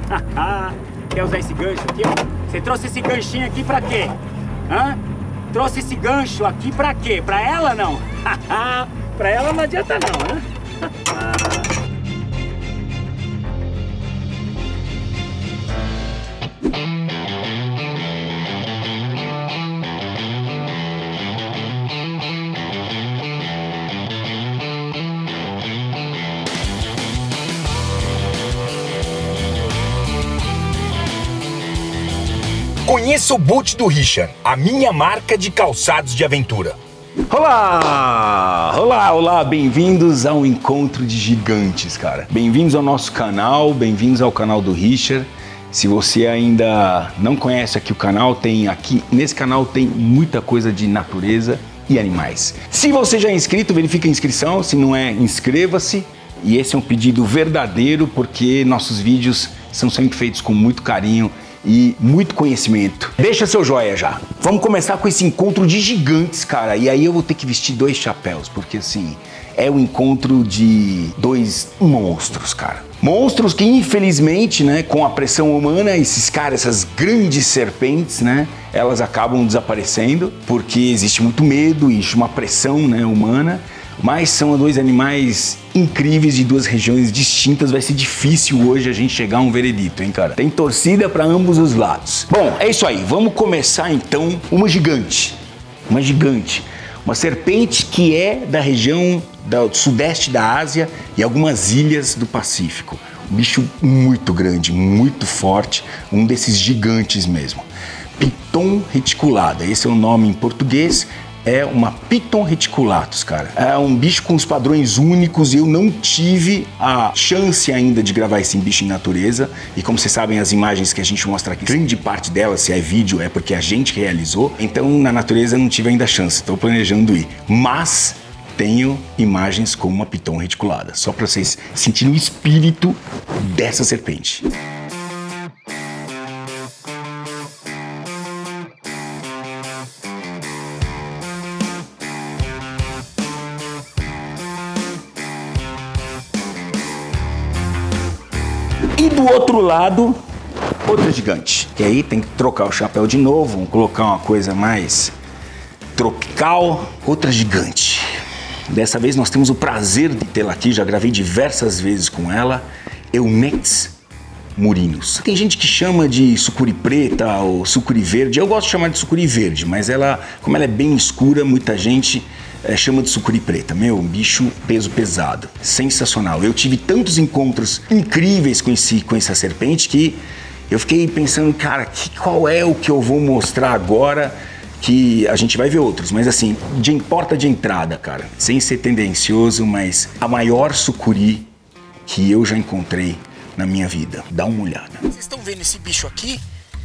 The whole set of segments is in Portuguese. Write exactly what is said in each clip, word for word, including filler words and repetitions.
Quer usar esse gancho aqui, ó? Você trouxe esse ganchinho aqui pra quê? Hã? Trouxe esse gancho aqui pra quê? Pra ela, não? Pra ela não adianta não, né? Conheça o boot do Richard, a minha marca de calçados de aventura. Olá! Olá, olá! Bem-vindos ao Encontro de Gigantes, cara. Bem-vindos ao nosso canal, bem-vindos ao canal do Richard. Se você ainda não conhece aqui o canal, tem aqui, nesse canal tem muita coisa de natureza e animais. Se você já é inscrito, verifique a inscrição, se não é, inscreva-se. E esse é um pedido verdadeiro, porque nossos vídeos são sempre feitos com muito carinho e muito conhecimento. Deixa seu joinha já. Vamos começar com esse encontro de gigantes, cara. E aí eu vou ter que vestir dois chapéus, porque assim, é o encontro de dois monstros, cara. Monstros que infelizmente, né, com a pressão humana, esses caras, essas grandes serpentes, né, elas acabam desaparecendo, porque existe muito medo e uma pressão, né, humana. Mas são dois animais incríveis de duas regiões distintas. Vai ser difícil hoje a gente chegar a um veredito, hein, cara? Tem torcida para ambos os lados. Bom, é isso aí. Vamos começar então. Uma gigante. Uma gigante. Uma serpente que é da região do sudeste da Ásia e algumas ilhas do Pacífico. Um bicho muito grande, muito forte. Um desses gigantes mesmo. Piton reticulada. Esse é o nome em português. É uma Piton reticulatus, cara. É um bicho com os padrões únicos e eu não tive a chance ainda de gravar esse bicho em natureza. E como vocês sabem, as imagens que a gente mostra aqui, grande parte delas, se é vídeo, é porque a gente realizou. Então, na natureza, eu não tive ainda a chance. Estou planejando ir. Mas tenho imagens com uma Piton reticulada. Só para vocês sentirem o espírito dessa serpente. E do outro lado, outra gigante. E aí tem que trocar o chapéu de novo, vamos colocar uma coisa mais tropical. Outra gigante. Dessa vez nós temos o prazer de tê-la aqui, já gravei diversas vezes com ela. Eumetis murinus. Tem gente que chama de sucuri preta ou sucuri verde. Eu gosto de chamar de sucuri verde, mas ela, como ela é bem escura, muita gente É, chama de sucuri preta. Meu, um bicho peso pesado, sensacional. Eu tive tantos encontros incríveis com, esse, com essa serpente que eu fiquei pensando, cara, que, qual é o que eu vou mostrar agora, que a gente vai ver outros, mas assim, de porta de entrada, cara, sem ser tendencioso, mas a maior sucuri que eu já encontrei na minha vida. Dá uma olhada. Vocês estão vendo esse bicho aqui?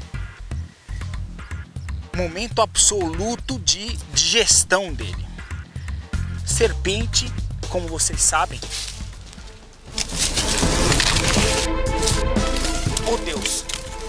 Momento absoluto de digestão dele. Serpente, como vocês sabem. Oh, Deus!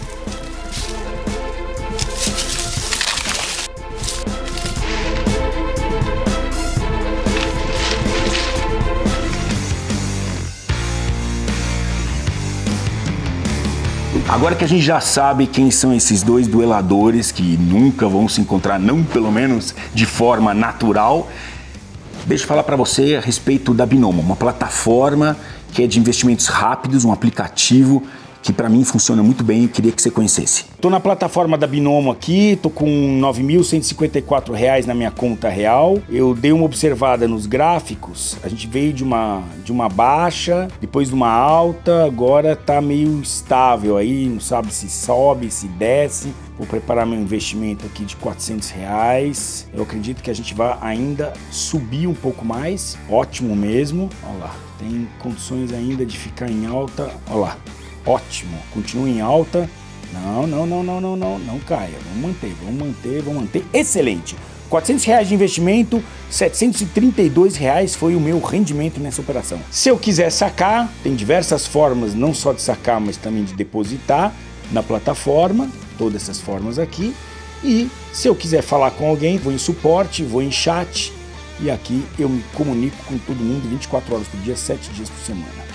Agora que a gente já sabe quem são esses dois dueladores que nunca vão se encontrar, não pelo menos de forma natural, deixa eu falar para você a respeito da Binomo, uma plataforma que é de investimentos rápidos, um aplicativo que para mim funciona muito bem e queria que você conhecesse. Tô na plataforma da Binomo aqui, tô com nove mil cento e cinquenta e quatro reais na minha conta real. Eu dei uma observada nos gráficos, a gente veio de uma, de uma baixa, depois de uma alta, agora tá meio estável aí, não sabe se sobe, se desce. Vou preparar meu investimento aqui de quatrocentos reais. Eu acredito que a gente vai ainda subir um pouco mais, ótimo mesmo. Olha lá, tem condições ainda de ficar em alta, olha lá. Ótimo, continua em alta. Não, não, não, não, não, não, não caia. Vamos manter, vamos manter, vamos manter. Excelente. quatrocentos reais de investimento, setecentos e trinta e dois reais foi o meu rendimento nessa operação. Se eu quiser sacar, tem diversas formas, não só de sacar, mas também de depositar na plataforma, todas essas formas aqui. E se eu quiser falar com alguém, vou em suporte, vou em chat e aqui eu me comunico com todo mundo vinte e quatro horas por dia, sete dias por semana.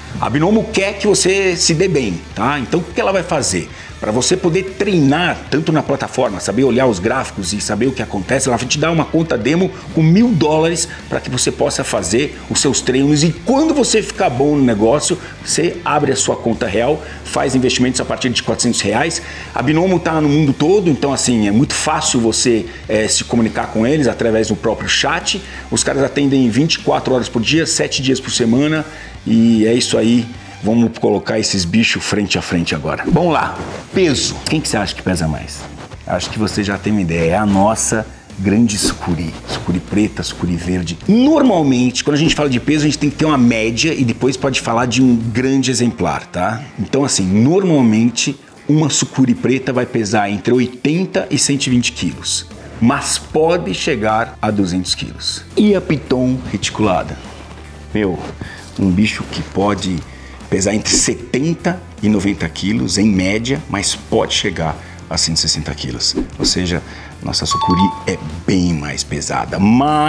A Binomo quer que você se dê bem, tá? Então o que ela vai fazer? Para você poder treinar tanto na plataforma, saber olhar os gráficos e saber o que acontece, ela vai te dar uma conta demo com mil dólares para que você possa fazer os seus treinos. E quando você ficar bom no negócio, você abre a sua conta real, faz investimentos a partir de quatrocentos reais. A Binomo está no mundo todo, então assim, é muito fácil você é, se comunicar com eles através do próprio chat. Os caras atendem vinte e quatro horas por dia, sete dias por semana, e é isso aí. Vamos colocar esses bichos frente a frente agora. Vamos lá. Peso. Quem que você acha que pesa mais? Acho que você já tem uma ideia. É a nossa grande sucuri. Sucuri preta, sucuri verde. Normalmente, quando a gente fala de peso, a gente tem que ter uma média e depois pode falar de um grande exemplar, tá? Então, assim, normalmente, uma sucuri preta vai pesar entre oitenta e cento e vinte quilos. Mas pode chegar a duzentos quilos. E a piton reticulada? Meu, um bicho que pode pesar entre setenta e noventa quilos em média, mas pode chegar a cento e sessenta quilos. Ou seja, nossa sucuri é bem mais pesada.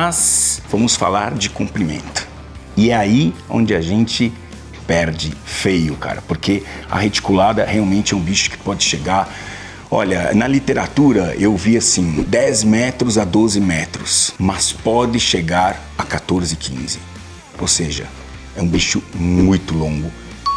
Mas vamos falar de comprimento. E é aí onde a gente perde feio, cara, porque a reticulada realmente é um bicho que pode chegar... Olha, na literatura eu vi assim, dez metros a doze metros, mas pode chegar a quatorze, quinze. Ou seja, é um bicho muito longo,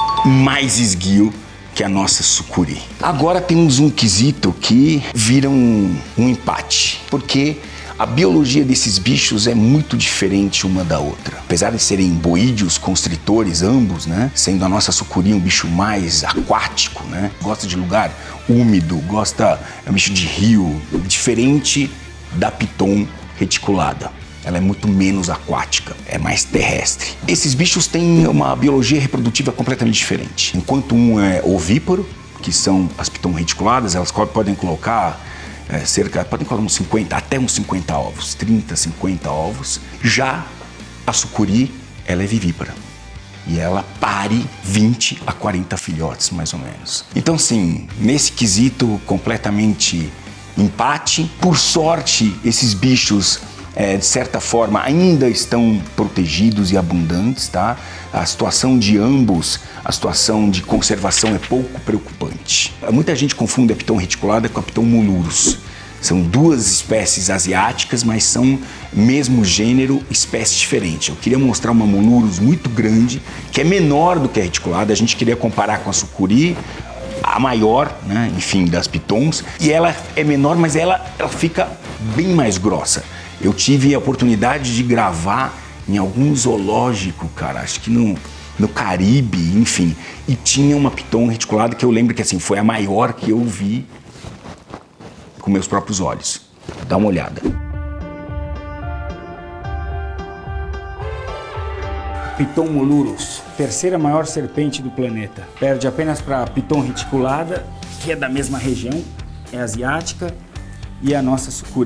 mais esguio que a nossa sucuri. Agora temos um quesito que vira um, um empate, porque a biologia desses bichos é muito diferente uma da outra. Apesar de serem boídeos, constritores, ambos, né? Sendo a nossa sucuri um bicho mais aquático, né? Gosta de lugar úmido, gosta, é um bicho de rio, diferente da piton reticulada. Ela é muito menos aquática, é mais terrestre. Esses bichos têm uma biologia reprodutiva completamente diferente. Enquanto um é ovíparo, que são as piton reticuladas, elas podem colocar é, cerca, podem colocar uns cinquenta, até uns cinquenta ovos, trinta, cinquenta ovos. Já a sucuri, ela é vivípara. E ela pare vinte a quarenta filhotes, mais ou menos. Então, sim, nesse quesito completamente empate, por sorte, esses bichos É, de certa forma, ainda estão protegidos e abundantes, tá? A situação de ambos, a situação de conservação é pouco preocupante. Muita gente confunde a piton reticulada com a piton molurus. São duas espécies asiáticas, mas são mesmo gênero, espécie diferente. Eu queria mostrar uma molurus muito grande, que é menor do que a reticulada. A gente queria comparar com a sucuri, a maior, né, enfim, das pitons. E ela é menor, mas ela, ela fica bem mais grossa. Eu tive a oportunidade de gravar em algum zoológico, cara, acho que no, no Caribe, enfim. E tinha uma piton reticulada que eu lembro que assim, foi a maior que eu vi com meus próprios olhos. Dá uma olhada. Piton molurus, terceira maior serpente do planeta. Perde apenas para a piton reticulada, que é da mesma região, é asiática, e a nossa sucuri.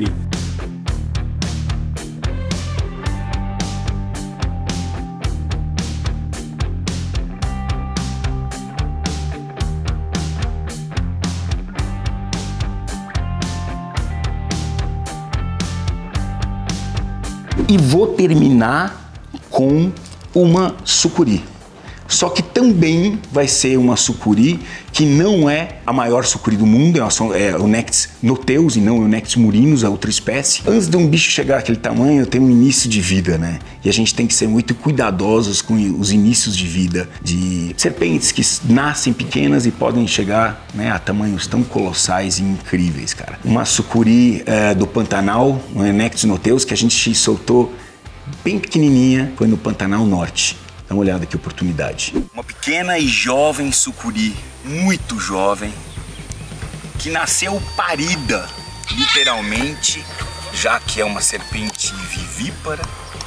E vou terminar com uma sucuri. Só que também vai ser uma sucuri que não é a maior sucuri do mundo, é o Nectes noteus e não o Nectes murinus, a outra espécie. Antes de um bicho chegar àquele tamanho, tem um início de vida, né? E a gente tem que ser muito cuidadosos com os inícios de vida de serpentes que nascem pequenas e podem chegar, né, a tamanhos tão colossais e incríveis, cara. Uma sucuri é, do Pantanal, um Nectes noteus, que a gente soltou bem pequenininha, foi no Pantanal Norte. Dá uma olhada que oportunidade. Uma pequena e jovem sucuri, muito jovem, que nasceu parida, literalmente, já que é uma serpente vivípara.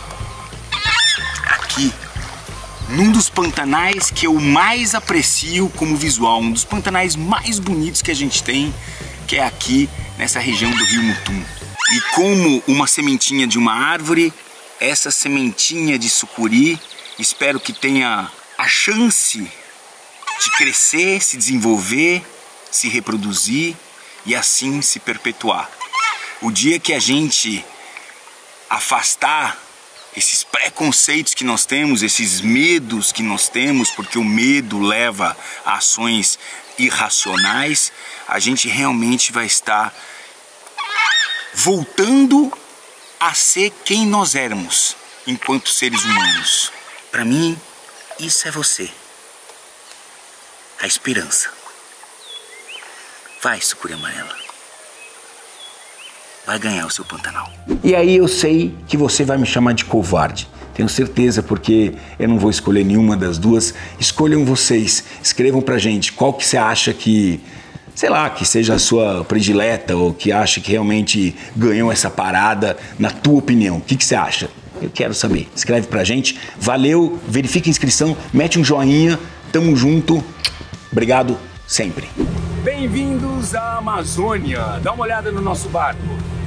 Aqui, num dos pantanais que eu mais aprecio como visual, um dos pantanais mais bonitos que a gente tem, que é aqui nessa região do Rio Mutum. E como uma sementinha de uma árvore, essa sementinha de sucuri, espero que tenha a chance de crescer, se desenvolver, se reproduzir e assim se perpetuar. O dia que a gente afastar esses preconceitos que nós temos, esses medos que nós temos, porque o medo leva a ações irracionais, a gente realmente vai estar voltando a ser quem nós éramos enquanto seres humanos. Para mim, isso é você. A esperança. Vai, sucuri amarela. Vai ganhar o seu Pantanal. E aí eu sei que você vai me chamar de covarde. Tenho certeza, porque eu não vou escolher nenhuma das duas. Escolham vocês. Escrevam pra gente qual que você acha que, sei lá, que seja a sua predileta ou que acha que realmente ganhou essa parada, na tua opinião. O que, que você acha? Eu quero saber. Escreve pra gente. Valeu, verifica a inscrição, mete um joinha. Tamo junto. Obrigado sempre. Bem-vindos à Amazônia. Dá uma olhada no nosso barco.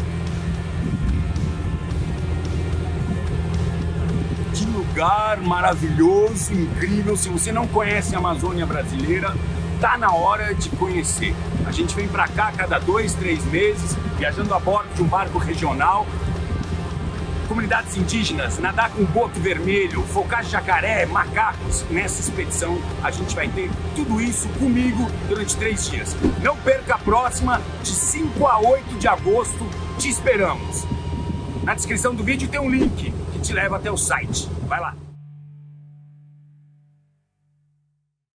Que lugar maravilhoso, incrível. Se você não conhece a Amazônia brasileira, tá na hora de conhecer. A gente vem pra cá a cada dois, três meses, viajando a bordo de um barco regional. Comunidades indígenas, nadar com boto vermelho, focar jacaré, macacos. Nessa expedição a gente vai ter tudo isso comigo durante três dias. Não perca a próxima, de cinco a oito de agosto, te esperamos. Na descrição do vídeo tem um link que te leva até o site. Vai lá.